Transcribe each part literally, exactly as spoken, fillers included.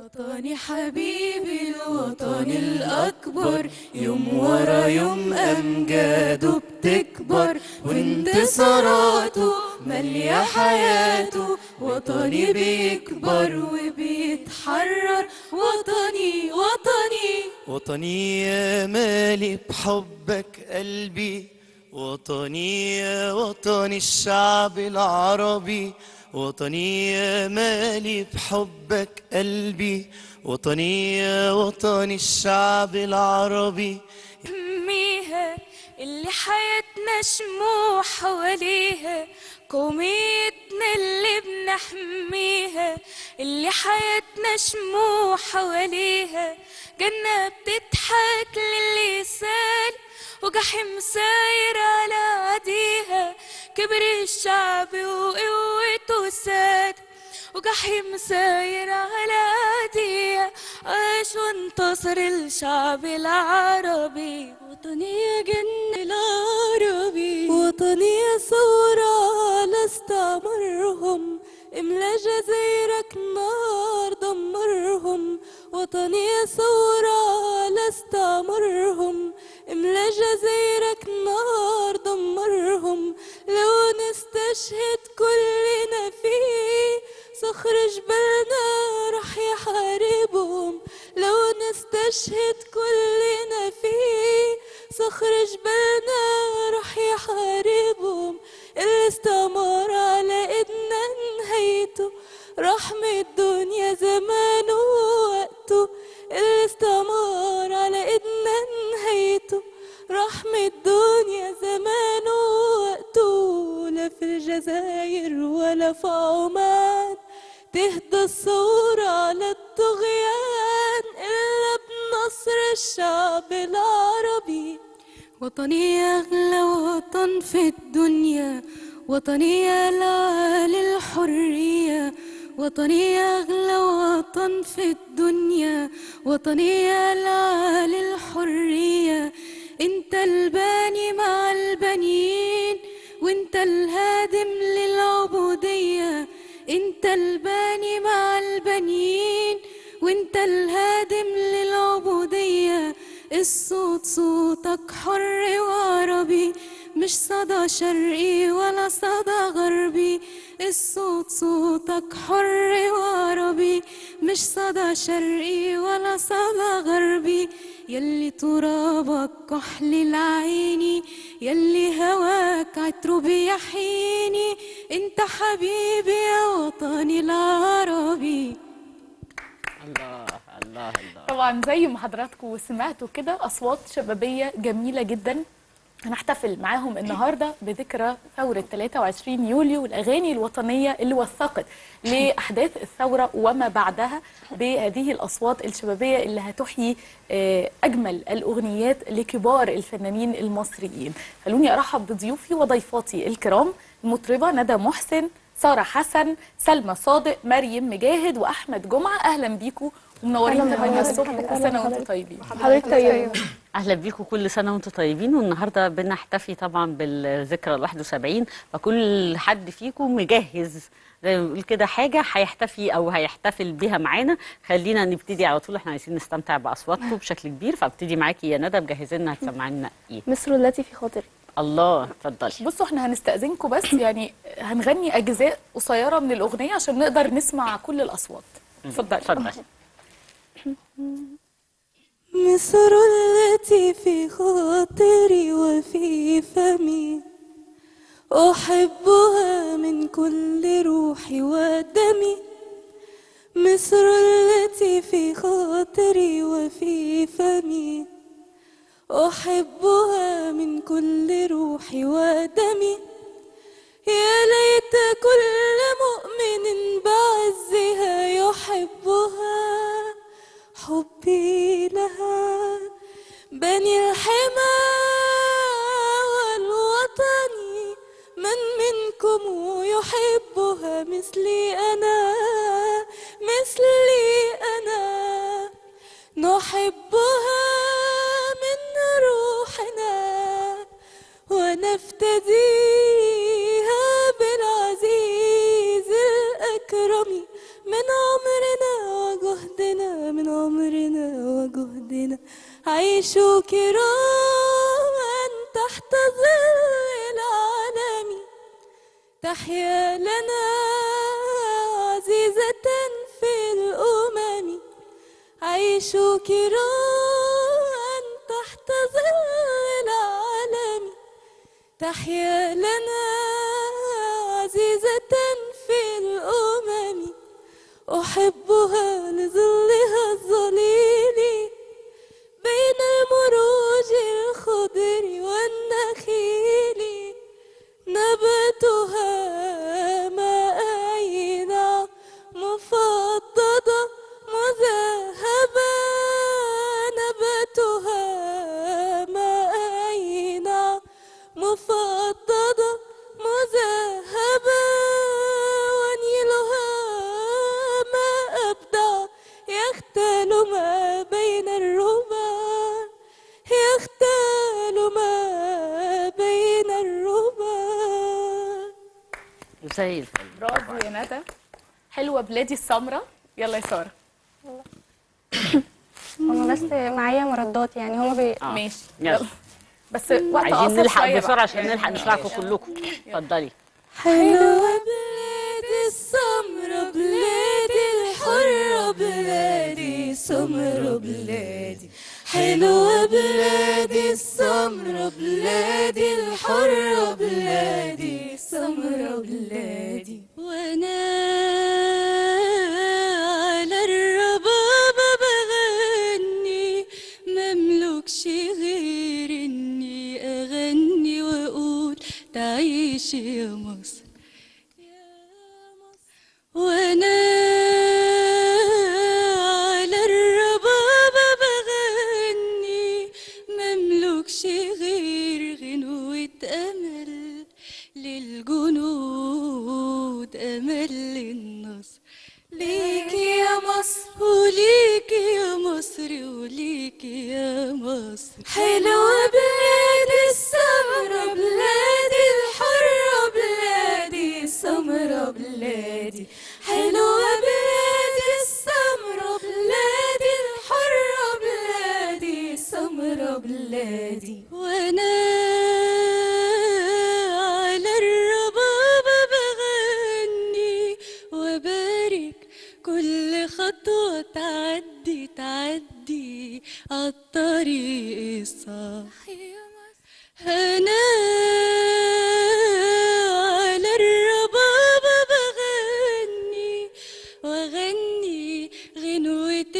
وطني حبيبي الوطن الأكبر، يوم ورا يوم أمجاده بتكبر، وانتصاراته مالية حياته. وطني بيكبر وبيتحرر، وطني وطني وطني يا مالي بحبك قلبي، وطني يا وطني الشعب العربي. وطني يا مالي بحبك قلبي، وطني يا وطني الشعب العربي. نحميها اللي حياتنا شموع حواليها، قوميتنا اللي بنحميها، اللي حياتنا شموع حواليها. جنة بتضحك للي سال، وجحيم ساير على عديها. كبر الشعب وقوته ساد، وجحيم ساير على عديها. عاش وانتصر الشعب العربي. وطني يا جن العربي، وطني يا ثورة على استعمارهم، املا جزايرك نار دمرهم. وطني يا ثورة على استعمارهم، املا جزايرك نار دمرهم. لو نستشهد كلنا فيه، صخر جبلنا رح يحاربهم. لو نستشهد كلنا فيه، صخر جبلنا رح يحاربهم. الاستعمار على ايدنا نهايته، رحمة الدنيا زمانه ووقته. الاستعمار على ايدنا نهايته، رحمة الدنيا زمانه ووقته. لا في الجزائر ولا في عمان تهدى الثورة على الطغيان، إلا بنصر الشعب العربي. وطني أغلى وطن في الدنيا، وطني أعلى للحرية. وطني أغلى وطن في الدنيا، وطني أعلى للحرية. انت الباني مع البنين، وانت الهادم للعبودية. انت الباني مع البنين، وانت الهادم للعبودية. الصوت صوتك حر وعربي، مش صدى شرقي ولا صدى غربي. الصوت صوتك حر وعربي، مش صدى شرقي ولا صدى غربي. يلي ترابك كحل العيني، يلي هواك عطره بيحييني. انت حبيبي يا وطني العربي. الله الله الله. طبعا زي ما حضراتكم سمعتوا كده اصوات شبابيه جميله جدا. هنحتفل معاهم النهارده بذكرى ثوره ثلاثة وعشرين يوليو والاغاني الوطنيه اللي وثقت لاحداث الثوره وما بعدها بهذه الاصوات الشبابيه اللي هتحيي اجمل الاغنيات لكبار الفنانين المصريين. خلوني ارحب بضيوفي وضيفاتي الكرام، المطربه ندى محسن، سارة حسن، سلمى صادق، مريم مجاهد، واحمد جمعه. اهلا بيكم ومنورين ثمانية الصبح. كل سنه وانتم طيبين. حضرتك طيبه. اهلا بيكم، كل سنه وانتم طيبين. والنهارده بنحتفي طبعا بالذكرى الواحد وسبعين، فكل حد فيكم مجهز زي ما بنقول كده حاجه هيحتفي او هيحتفل بيها معانا. خلينا نبتدي على طول، احنا عايزين نستمتع باصواتكم بشكل كبير. فابتدي معاكي يا ندى، مجهزين لنا هتسمعي لنا ايه؟ مصر التي في خاطري. الله، اتفضلي. بصوا احنا هنستأذنكم بس يعني هنغني اجزاء قصيره من الاغنيه عشان نقدر نسمع كل الاصوات. اتفضلي اتفضلي. مصر التي في خاطري وفي فمي، أحبها من كل روحي ودمي. مصر التي في خاطري وفي فمي، أحبها من كل روحي ودمي. يا ليت كل مؤمن بعزها يحبها، حبي لها. بني الحمى والوطن، من منكم يحبها مثلي أنا، مثلي أنا. نحبها من روحنا، ونفتديها بالعزيز الأكرم من عمرنا وجهدنا. عيشوا كراما تحت ظل العالم تحيا لنا عزيزة في الأمم عيشوا كراما تحت ظل العالم تحيا لنا عزيزة في الأمم أحبها لظلها الظليل بين المروج الخضر والنخيل نباتها ماء عين مفضدة مذهبة نباتها ماء عين مفضدة مذهبة ونيلها ما أبدع يختال ما بين الربا يختال ما بين الربا. زي الفل. برافو يا ندى. حلوه بلادي السمراء. يلا يا ساره. هما بس معايا مردات يعني هما بي... آه. ماشي يلا. بس وقت عايزين قصير نلحق شوية بسرعه بقى. عشان نلحق نسمعكم كلكم. اتفضلي. حلوة بلادي السمرة بلادي الحرة بلادي سمرة بلادي حلوة بلادي السمرة بلادي الحرة بلادي سمرة بلادي وانا على الربابة بغني مملكش غير اني اغني واقول تعيش يا مصر وانا على الربابة بغني مملكش غير غنوة امل للجنود امل للنصر ليكي يا مصر وليكي يا مصر وليكي يا مصر حلوة بلادي السمرة بلادي الحرة بلادي سمرة بلادي حلوة بلادي السمرة بلادي الحرة بلادي سمرة بلادي وانا على الربابة بغني وبارك كل خطوة تعدي تعدي عالطريق الصح أنا على الربابة بغني وأغني غنوة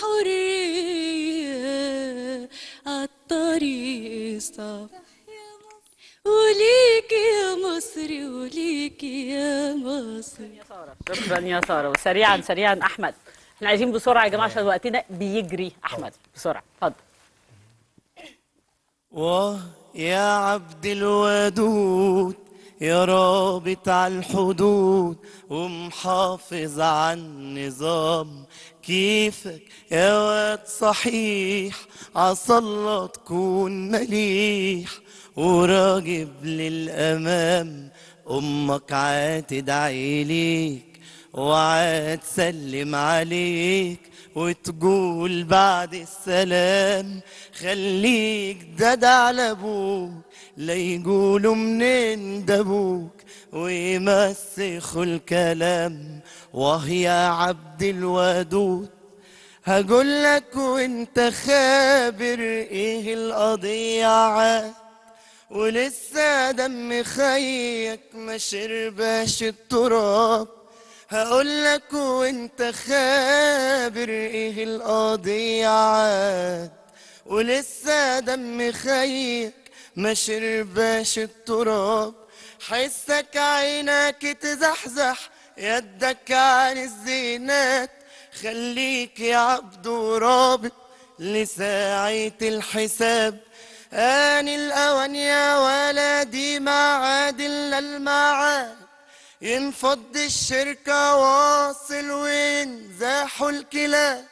الحرية عالطريق الصح وليكي يا مصر وليكي يا مصر. شكرا يا ساره. وسريعا سريعا احمد، احنا عايزين بسرعه يا جماعه عشان وقتنا بيجري. احمد بسرعه اتفضل. واه يا عبد الودود يا رابط على الحدود ومحافظ على النظام كيفك يا واد صحيح عسى الله تكون مليح وراجب للأمام أمك عاتدعي ليك وعاد تسلم عليك وتقول بعد السلام خليك دد على ابوك لا يقولوا منين دبوك ويمسخوا الكلام. وهي عبد الودود هقول لك وانت خابر ايه القضية عاد ولسه دم خيك ما شرباش التراب. هقول لك وانت خابر ايه القضية عاد ولسه دم خيك ما شرباش التراب. حسك عينك تزحزح يدك عن الزينات خليك يا عبد رابط لساعة الحساب. آن الأوان يا ولدي ما عاد إلا المعاد ينفض الشركة واصل وينزاحوا الكلاب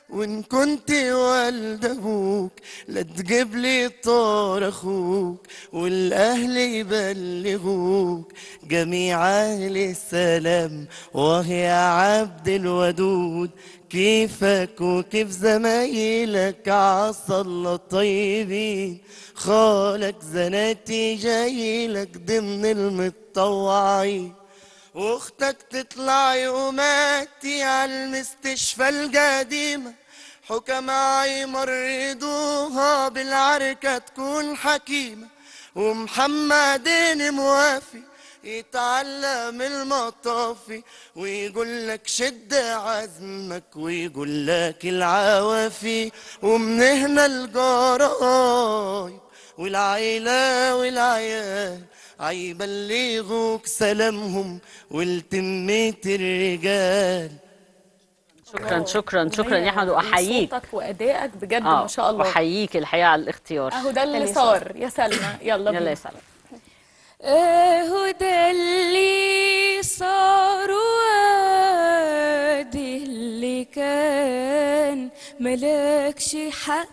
وإن كنت والد أبوك لا تجيب لي طار أخوك، والأهل يبلغوك جميع أهل السلام. وهي عبد الودود كيفك وكيف زمايلك عسى الله طيبين، خالك زناتي جايلك ضمن المتطوعين، واختك تطلع يوماتي على المستشفى القديمة، حكماء يمرضوها بالعركة تكون حكيمة، ومحمدين موافي يتعلم المطافي، ويقول لك شد عزمك ويقول لك العوافي. ومن هنا الجرايب والعيلة والعيال عيبلغوك سلامهم ولتمية الرجال. شكرا شكرا شكرا يا احمد، واحييك صوتك وادائك بجد آه ما شاء الله. واحييك الحقيقه على الاختيار. اهو ده اللي صار يا سلمى. يلا يلا بينا. يا سلمى. اهو ده اللي صار وادي اللي كان، ملكش حق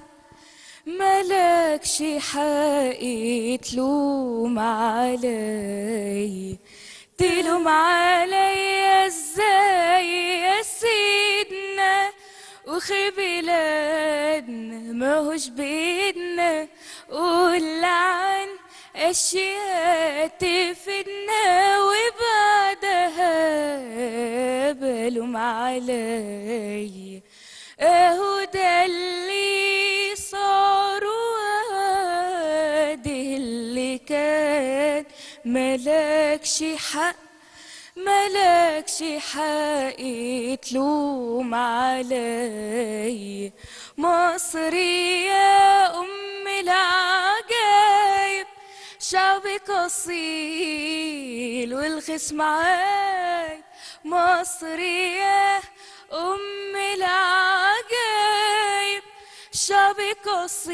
ملكش حق تلوم علي، تلوم علي ازاي يا سيدنا، وخي بلادنا ماهوش بيدنا، قول عن اشياء تفيدنا وبعدها بلوم علي. اهو ده اللي صار وادي اللي كان، ملكش حق ملكش حق تلوم علي. مصر يا ام العجايب شعبك اصيل والخصم عايب، مصر يا ام العجايب شعبك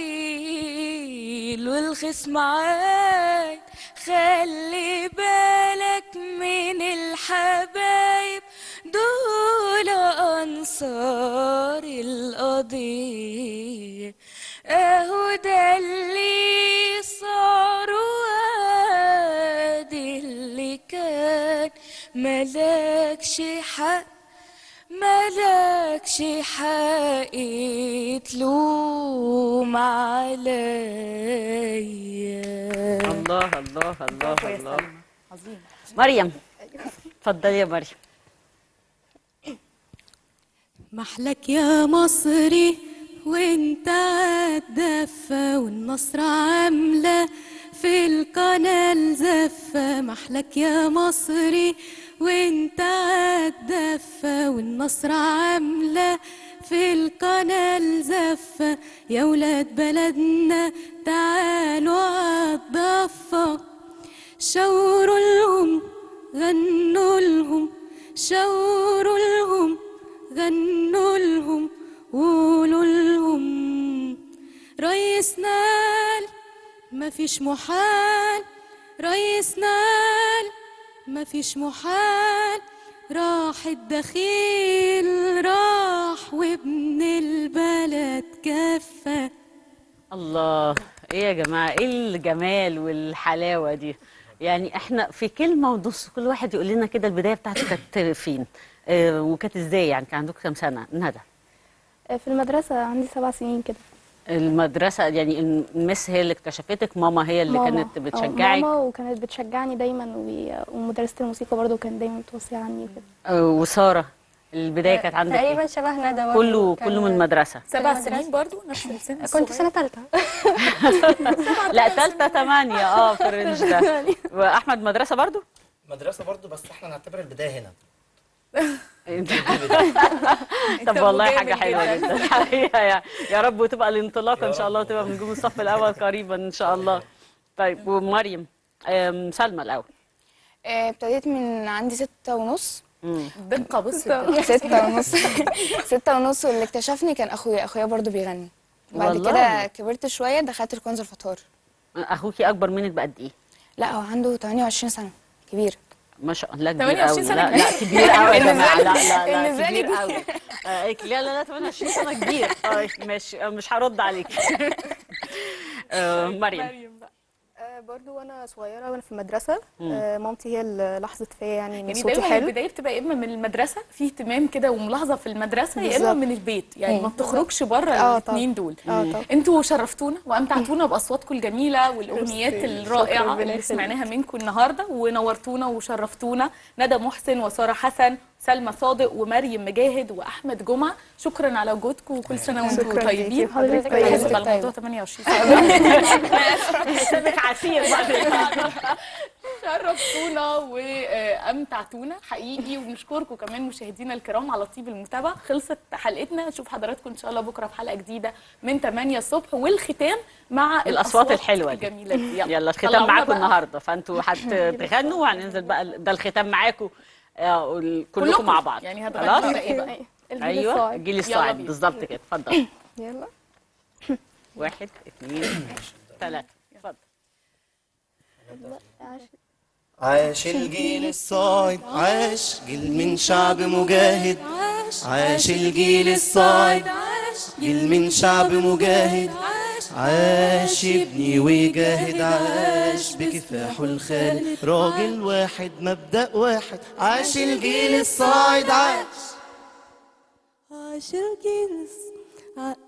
اصيل والخصم عايب، خلي بالك من الحبايب دول انصار القضيه. اهو ده اللي صار وادي اللي كان، ملكش حق ملكش حق تلوم عليا. الله الله الله يا الله. سلمى. عظيم. مريم اتفضلي يا مريم. محلك يا مصري وانت عالدفة، والنصر عاملة في القناة الزفة. محلك يا مصري وانت عالدفة، والنصر عاملة في القناة الزفة. يا ولاد بلدنا تعالوا عالضفة، شاوروا لهم غنوا لهم، شاوروا لهم غنوا لهم، قولوا لهم ريسنا قال مفيش محال، ريسنا قال مفيش محال، راح الدخيل راح وابن البلد كفى. الله، ايه يا جماعه، ايه الجمال والحلاوه دي. يعني احنا في كلمه ونص كل واحد يقول لنا كده البدايه بتاعته كانت فين آه وكانت ازاي، يعني كان عندكم كام سنه؟ ندى. في المدرسة عندي سبع سنين كده. المدرسه يعني المس هي اللي اكتشفتك؟ ماما هي اللي ماما. كانت آه، بتشجعك؟ ماما، وكانت بتشجعني دايما، و- ومدرسة الموسيقى برضو كانت دايما بتوصي عني وكده. آه وساره البدايه كانت عندك تقريبا ايه؟ شبه ندى برضو. كله كان- كله من المدرسه؟ سبع المدرسة. سنين برضو نفس السن كنت الصغير. سنة تالتة. لا ثالثه ثمانيه اه في الرينج ده. واحمد مدرسه برضو؟ مدرسة برضو، بس احنا نعتبر البداية هنا. طب والله جامد حاجه حلوه جداً. جدا الحقيقه، يا يا رب وتبقى الانطلاقه ان شاء الله وتبقى من نجوم الصف الاول قريبا ان شاء الله. طيب ومريم، آم، سلمى الاول. آه، ابتديت من عندي ستة ونص. دقة بص ستة ونص ستة ونص، واللي اكتشفني كان اخويا اخويا برضو بيغني. بعد والله. كده كبرت شوية دخلت الكونسرفتوار. اخوكي اكبر منك بقد ايه؟ لا هو عنده ثمانية وعشرين سنة، كبير. ما شاء الله كبير ثمانية وعشرين قوي. سنة لا لا كبير قوي يا جماعه، لا لا لا بالنسبة لي كبير قوي. آه، قالت لي لا لا لا ثمانية وعشرين سنه كبير. طيب ماشي، آه، مش هرد عليك. آه، مريم. مريم بقى. آه، برضو وانا صغيره وانا في المدرسه آه، مامتي هي اللي لاحظت فيا يعني ان يعني صوتي دايما حلو. البدايه بتبقى يا اما من المدرسه في اهتمام كده وملاحظه في المدرسه، يا اما بالظبط. من البيت، يعني ما مم. بتخرجش بره اه الاثنين طبعا. دول. اه طبعا. انتوا شرفتونا وامتعتونا باصواتكم الجميله والاغنيات ميرسي. الرائعه شكراً، ربنا اللي يخليك. سمعناها منكم النهارده، ونورتونا وشرفتونا. ندى محسن وساره حسن، سلمى صادق ومريم مجاهد واحمد جمعه، شكرا على وجودكم وكل سنه وانتم شكراً طيبين. ليكي وحضرتك حضرتك بحسب طيبة. على موضوع ثمانية وعشرين سنه. حسابك عسير بعد. شرفتونا وامتعتونا حقيقي، وبنشكركم كمان مشاهدينا الكرام على طيب المتابعه. خلصت حلقتنا، نشوف حضراتكم ان شاء الله بكره في حلقه جديده من ثمانية الصبح، والختام مع الاصوات الحلوه دي. الجميله دي. يلا الختام طلعونا معاكم بقى. النهارده، فانتوا هتغنوا وهننزل بقى ده الختام معاكم آه، كلكم كلكم مع بعض. يعني خلاص؟ هتغنوا بقى ايه بقى؟ الجيل ايوه الصاعد. الجيل يلا الصاعد بينا. بالظبط كده. اتفضل. يلا. واحد اثنين ثلاثه، اتفضل. عاش الجيل الصاعد، عاش جيل من شعب مجاهد، عاش الجيل الصاعد، جيل من شعب مجاهد، عاش يبني ويجاهد، عاش بكفاحه الخالد، راجل واحد مبدأ واحد، عاش الجيل الصاعد، عاش عاش الجيل الص- ع-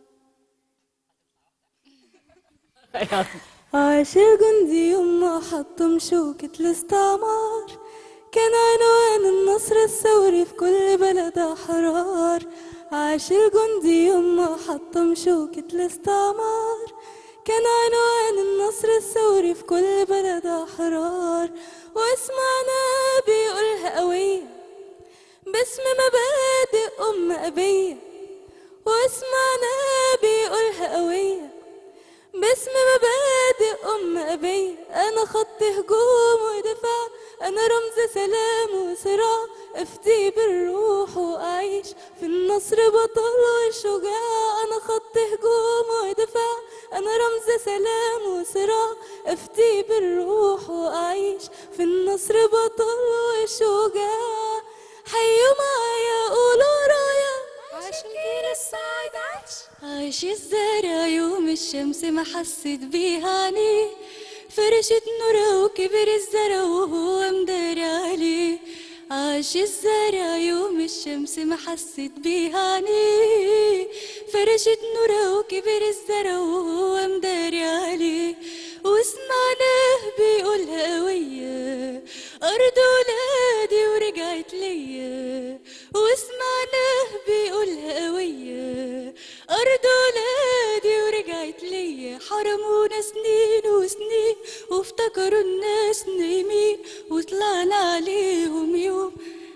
عاش الجندي يوم ما حطم شوكة الاستعمار، كان عنوان النصر الثوري في كل بلد أحرار. عاش الجندي يوم ما حطم شوكة الاستعمار، كان عنوان النصر الثوري في كل بلد أحرار. واسمعنا بيقولها قوية باسم مبادئ أم أبية، واسمعنا بيقولها قوية باسم مبادئ أم أبية. أنا خط هجوم ودفاع، أنا رمز سلام وصراع، أفدي بالروح وأعيش في النصر بطل وشجاع. أنا خط هجوم ودفاع، أنا رمز سلام وصراع، أفدي بالروح وأعيش في النصر بطل وشجاع. حيوا معايا قولوا رايا، عاش الجيل الصاعد، عاش عاش الزارع يوم الشمس ما حست بيها عينيه، فرشت نوره وكبر الزرع وهو مداري عليه. عاش الزارع يوم الشمس ما حست بيها عينيه، فرشت نوره وكبر الزرع وهو مداري عليه. وسمعناه بيقولها قوية أرض ولادي ورجعت ليا، وسمعناه بيقولها قوية أرض ولادي ورجعت ليا. حرمونا سنين وسنين وافتكروا الناس نايمين، وطلعنا عليهم يوم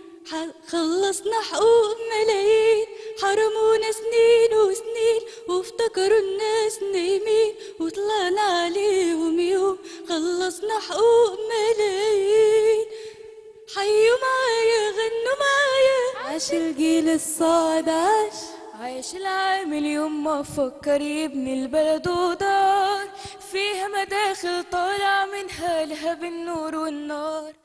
خلصنا حقوق ملايين. حرمونا سنين وسنين وافتكروا الناس نايمين، وطلعنا عليهم يوم خلصنا حقوق ملايين. حيوا معايا غنوا معايا، عاش الجيل الصاعد، عاش عاش العامل يوم ما فكر يبني البلد ودار، فيها مداخل طالع منها لها بالنور والنار.